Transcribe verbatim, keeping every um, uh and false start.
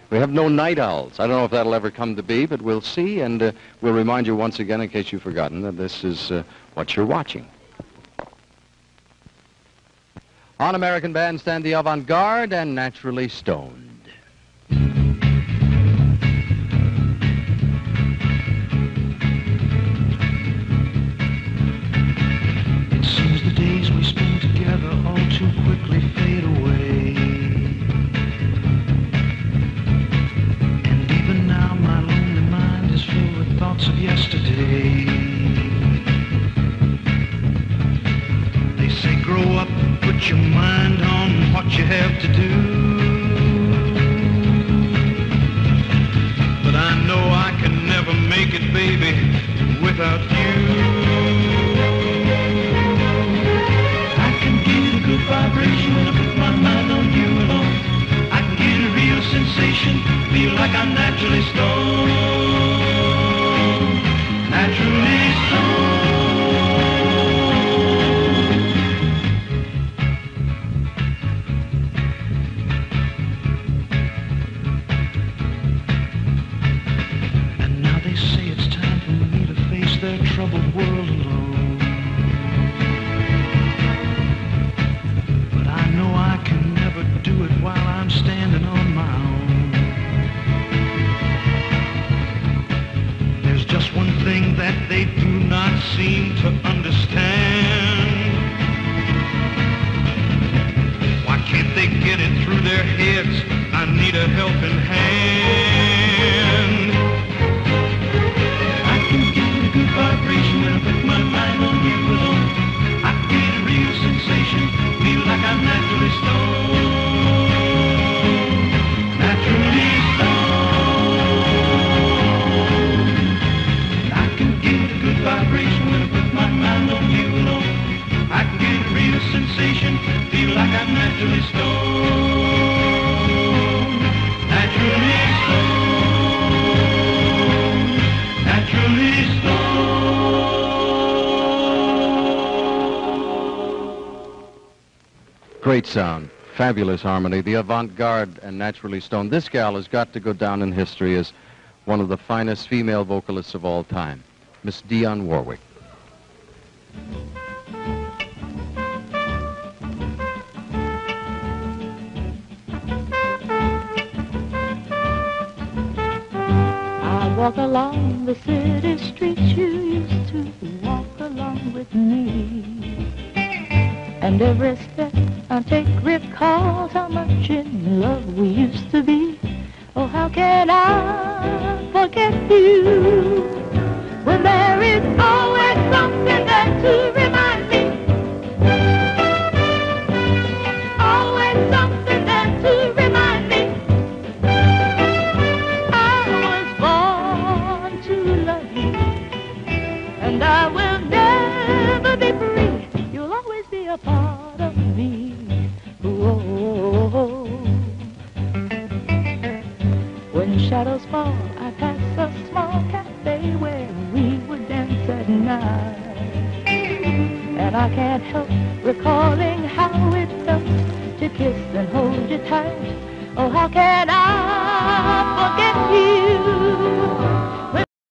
We have no night owls. I don't know if that'll ever come to be, but we'll see, and uh, we'll remind you once again, in case you've forgotten, that this is uh, what you're watching. On American Bandstand, the Avant-Garde and Naturally Stoned. It seems the days we spend together all too quickly fade away. And even now my lonely mind is filled with thoughts of yesterday. They say grow up, put your mind on what you have to do. But I know I can never make it, baby, without you. Vibration when I put my mind on you alone. I can get a real sensation, feel like I'm naturally stoned. Naturally stoned. And now they say it's time for me to face their troubled world alone. Do it while I'm standing on my own. There's just one thing that they do not seem to understand. Why can't they get it through their heads? I need a helping hand. I can get a good vibration when I put my mind on you alone. I can get a real sensation, feel like I'm naturally stoned. Vibration when I put my mind on you alone. I can get a real sensation, feel like I'm naturally stoned. Naturally stoned. Naturally stoned. Great sound, fabulous harmony, the Avant-Garde and Naturally Stoned. This gal has got to go down in history as one of the finest female vocalists of all time. Miss Dionne Warwick. I walk along the city streets you used to walk along with me. And every step I take recalls how much in love we used to be. Oh, how can I forget you? When there is always something there to remind me. Always something there to remind me. I was born to love you, and I will never be free. You'll always be a part of me. Whoa. When shadows fall, I pass a small cafe where we would dance at night. And I can't help recalling how it felt to kiss and hold you tight. Oh, how can I forget you?